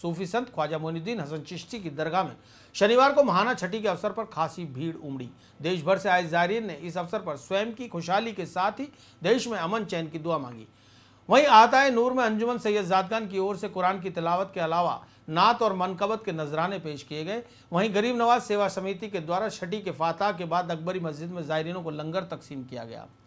सूफी संत ख्वाजा मोइनुद्दीन हसन चिश्ती की दरगाह में शनिवार को महाना छठी के अवसर पर खासी भीड़ उमड़ी। देश भर से आए ज़ायरीन ने इस अवसर पर स्वयं की खुशहाली के साथ ही देश में अमन चैन की दुआ मांगी। वहीं आताए नूर में अंजुमन सैयद ज़ादगान की ओर से कुरान की तिलावत के अलावा नात और मनकबत के नजराने पेश किए गए। वहीं गरीब नवाज सेवा समिति के द्वारा छठी के फातह के बाद अकबरी मस्जिद में ज़ायरीनों को लंगर तकसीम किया गया।